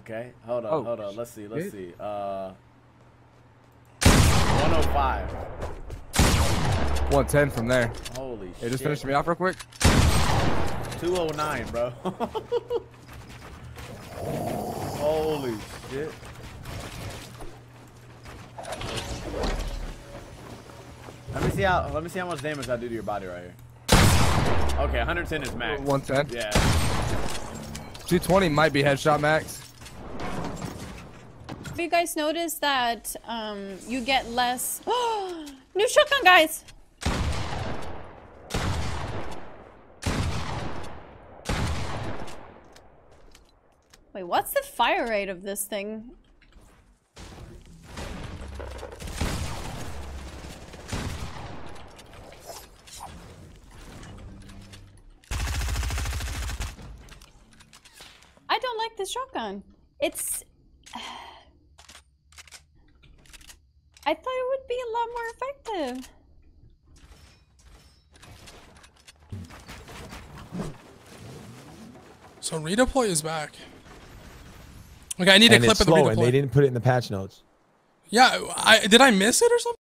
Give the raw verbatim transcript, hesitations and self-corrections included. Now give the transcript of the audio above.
Okay, hold on, Oh, hold on. Let's see, let's shit. see. Uh, one oh five. one ten from there. Holy Hey, shit. just finish me off real quick. two oh nine, bro. Holy shit. Let me see how let me see how much damage I do to your body right here. Okay, one ten is max. one ten? Yeah. two twenty might be headshot max. Have you guys noticed that um, you get less... New shotgun, guys! Wait, what's the fire rate of this thing? I don't like this shotgun. It's... I thought it would be a lot more effective. So redeploy is back. Okay, I need and a clip it's of the slow, redeploy. and they didn't put it in the patch notes. Yeah, I did I miss it or something?